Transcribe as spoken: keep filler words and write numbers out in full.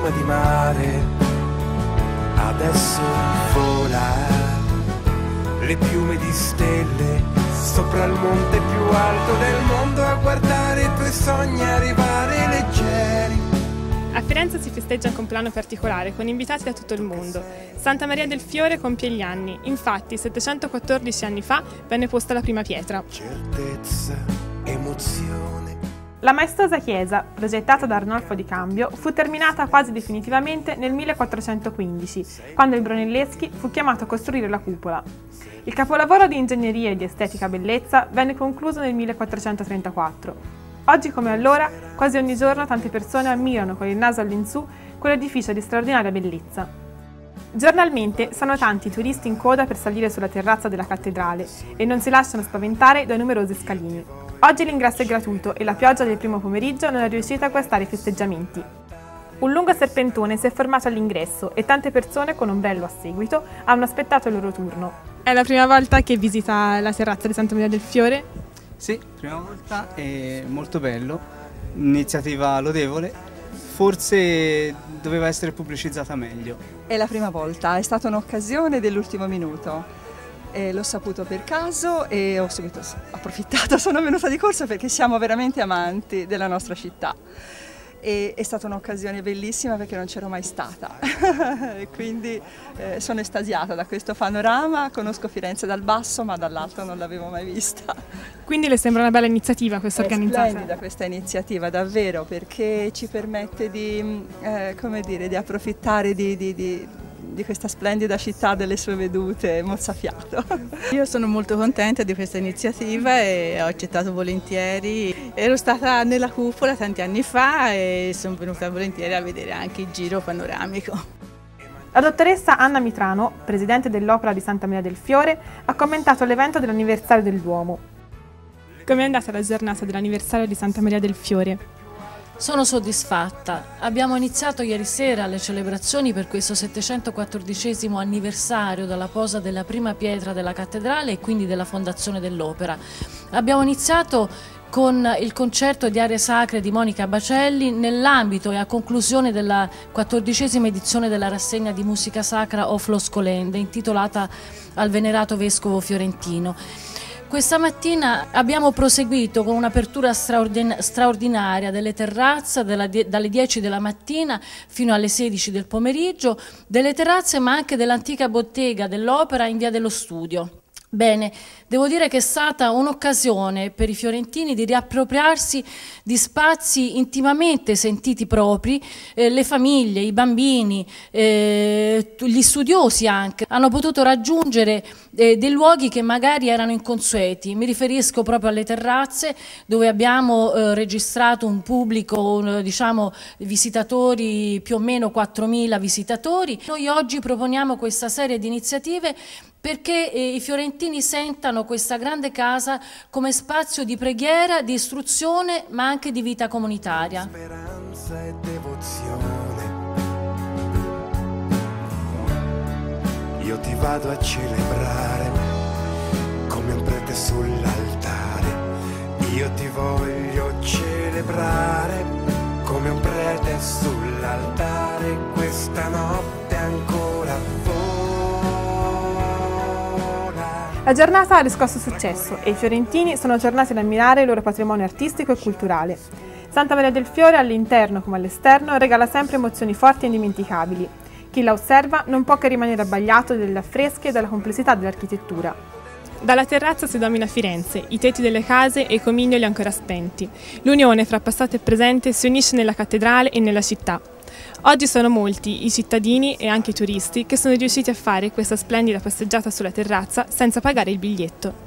spuma di mare, adesso vola. Le piume di stelle sopra il monte più alto del mondo, a guardare i tuoi sogni arrivare leggeri. A Firenze si festeggia un compleanno particolare con invitati da tutto il mondo. Santa Maria del Fiore compie gli anni, infatti settecentoquattordici anni fa venne posta la prima pietra. Certezza, emozione. La maestosa chiesa, progettata da Arnolfo di Cambio, fu terminata quasi definitivamente nel millequattrocentoquindici, quando il Brunelleschi fu chiamato a costruire la cupola. Il capolavoro di ingegneria e di estetica bellezza venne concluso nel millequattrocentotrentaquattro. Oggi come allora, quasi ogni giorno tante persone ammirano con il naso all'insù quell'edificio di straordinaria bellezza. Giornalmente sono tanti i turisti in coda per salire sulla terrazza della cattedrale e non si lasciano spaventare dai numerosi scalini. Oggi l'ingresso è gratuito e la pioggia del primo pomeriggio non è riuscita a guastare i festeggiamenti. Un lungo serpentone si è formato all'ingresso e tante persone, con ombrello a seguito, hanno aspettato il loro turno. È la prima volta che visita la terrazza di Santa Maria del Fiore? Sì, prima volta, è molto bello, iniziativa lodevole, forse doveva essere pubblicizzata meglio. È la prima volta, è stata un'occasione dell'ultimo minuto. Eh, l'ho saputo per caso e ho subito approfittato, sono venuta di corsa perché siamo veramente amanti della nostra città. E, è stata un'occasione bellissima perché non c'ero mai stata, e quindi eh, sono estasiata da questo panorama. Conosco Firenze dal basso ma dall'alto non l'avevo mai vista. Quindi le sembra una bella iniziativa questa organizzata? È splendida questa iniziativa davvero, perché ci permette di, eh, come dire, di approfittare di, di, di di questa splendida città, delle sue vedute, mozzafiato. Io sono molto contenta di questa iniziativa e ho accettato volentieri. Ero stata nella cupola tanti anni fa e sono venuta volentieri a vedere anche il giro panoramico. La dottoressa Anna Mitrano, presidente dell'Opera di Santa Maria del Fiore, ha commentato l'evento dell'anniversario del Duomo. Com'è andata la giornata dell'anniversario di Santa Maria del Fiore? Sono soddisfatta. Abbiamo iniziato ieri sera le celebrazioni per questo settecentoquattordicesimo anniversario dalla posa della prima pietra della cattedrale e quindi della fondazione dell'opera. Abbiamo iniziato con il concerto di arie sacre di Monica Bacelli nell'ambito e a conclusione della quattordicesima edizione della rassegna di musica sacra Oflo Scolende, intitolata al venerato vescovo fiorentino. Questa mattina abbiamo proseguito con un'apertura straordin straordinaria delle terrazze della, dalle dieci della mattina fino alle sedici del pomeriggio, delle terrazze ma anche dell'antica bottega dell'Opera in via dello Studio. Bene, devo dire che è stata un'occasione per i fiorentini di riappropriarsi di spazi intimamente sentiti propri. Eh, le famiglie, i bambini, eh, gli studiosi anche hanno potuto raggiungere eh, dei luoghi che magari erano inconsueti. Mi riferisco proprio alle terrazze dove abbiamo eh, registrato un pubblico, un, diciamo, visitatori, più o meno quattromila visitatori. Noi oggi proponiamo questa serie di iniziative perché eh, i fiorentini sentano questa grande casa come spazio di preghiera, di istruzione, ma anche di vita comunitaria. Speranza e devozione. Io ti vado a celebrare come un prete sull'altare. Io ti voglio celebrare come un prete sull'altare. Questa notte ancora vola. La giornata ha riscosso successo e i fiorentini sono tornati ad ammirare il loro patrimonio artistico e culturale. Santa Maria del Fiore all'interno come all'esterno regala sempre emozioni forti e indimenticabili. Chi la osserva non può che rimanere abbagliato dalle affresche e dalla complessità dell'architettura. Dalla terrazza si domina Firenze, i tetti delle case e i comignoli ancora spenti. L'unione fra passato e presente si unisce nella cattedrale e nella città. Oggi sono molti i cittadini e anche i turisti che sono riusciti a fare questa splendida passeggiata sulla terrazza senza pagare il biglietto.